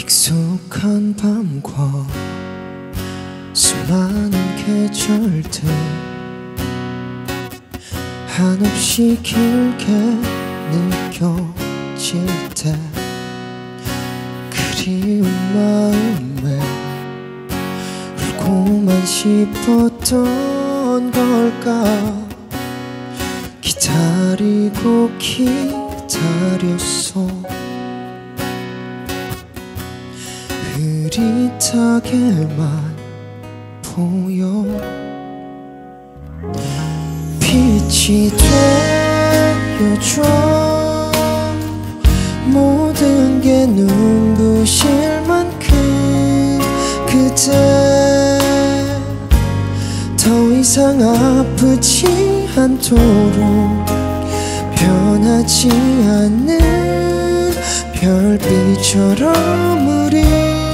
익숙한 밤과 수많은 계절들 한없이 길게 느껴질 때 그리운 마음에 울고만 싶었던 걸까. 기다리고 기다렸어. 흐릿하게만 보여. 빛이 되어줘. 모든 게 눈부실 만큼 그대 더 이상 아프지 않도록 변하지 않는 별빛처럼 우리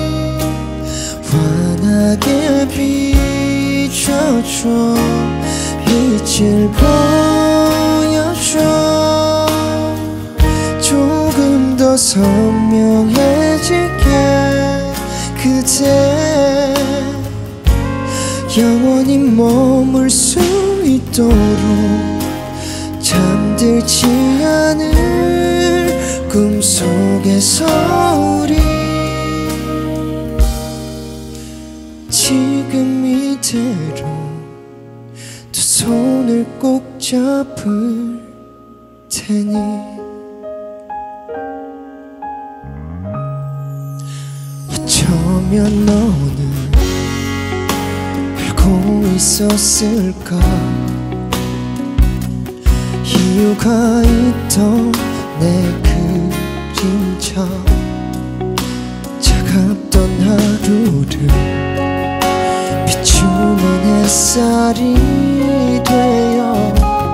환하게 비춰줘. 빛을 보여줘. 조금 더 선명해지게 그대 영원히 머물 수 있도록 잠들지 않을 꿈속에서 우리 지금 이대로 두 손을 꼭 잡을 테니. 어쩌면 너는 알고 있었을까. 이유가 있던 내 그림자 차갑던 하루를 비추는 햇살이 되어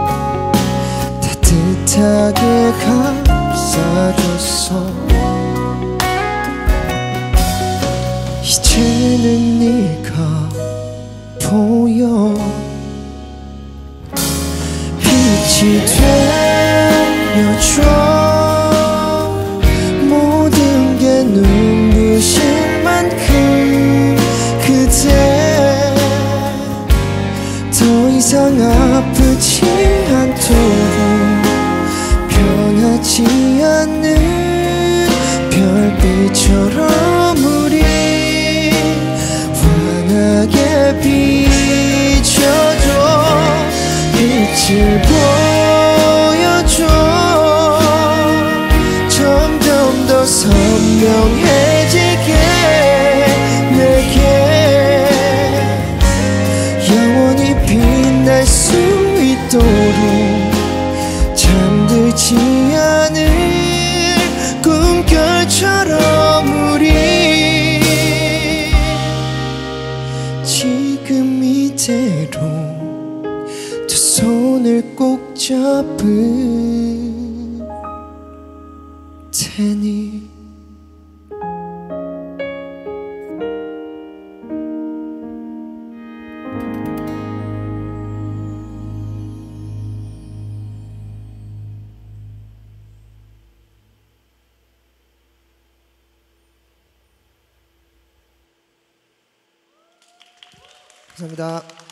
따뜻하게 감싸줬어. 이제는 네가 보여. 빛이 되어줘. 모든 게 눈부실 만큼 그대 더 이상 아프지 않도록 변하지 않는 별빛처럼 우리 환하게 비춰줘. 빛을 보여줘. 점점 더 선명해지게 내게 영원히 빛날 수 있도록 잠들지 않을 꿈결처럼 우리 지금 이대로 두 손을 꼭 잡을 테니. 감사합니다.